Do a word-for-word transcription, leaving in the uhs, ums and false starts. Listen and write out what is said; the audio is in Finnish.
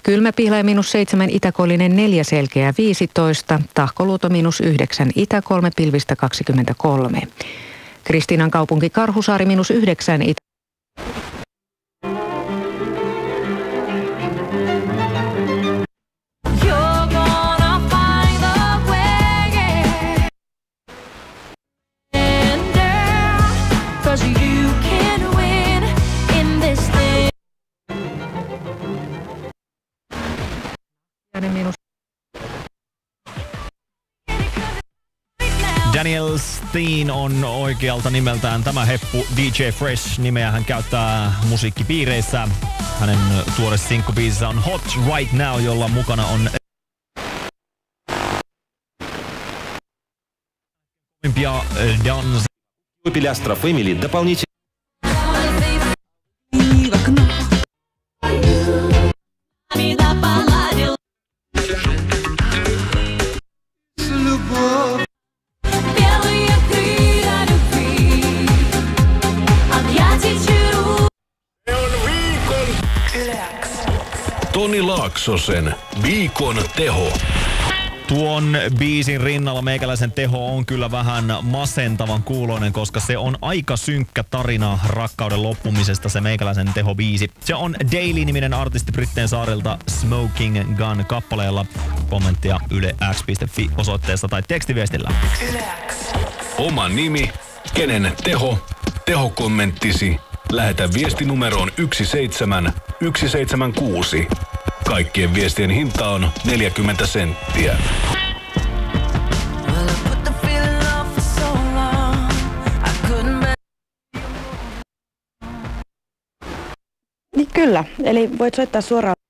Kylmä Pihlaja miinus seitsemän, Itäkoillinen neljä, Selkeä viisitoista, Tahkoluoto miinus yhdeksän, Itä kolme, pilvistä kaksikymmentäkolme. Kristiinan kaupunki Karhusaari miinus yhdeksän, Itä Daniel Steen on oikealta nimeltään tämä heppu. D J Fresh nimeä hän käyttää musiikkipiireissä. Hänen tuore sinkkubiisinsä on Hot Right Now, jolla mukana on Olympia Dance. Пилястра Family дополнительно. Toni Laaksosen viikon teho. Tuon biisin rinnalla meikäläisen teho on kyllä vähän masentavan kuuloinen, koska se on aika synkkä tarina rakkauden loppumisesta, se meikäläisen teho-biisi. Se on Daily-niminen artisti Britteen saarilta Smoking Gun kappaleella. Kommenttia yle x piste fi osoitteessa tai tekstiviestillä. Oma nimi, kenen teho, tehokommenttisi. Lähetä viesti numeroon yksi seitsemän yksi seitsemän kuusi. Kaikkien viestien hinta on neljäkymmentä senttiä. Niin kyllä, eli voit soittaa suoraan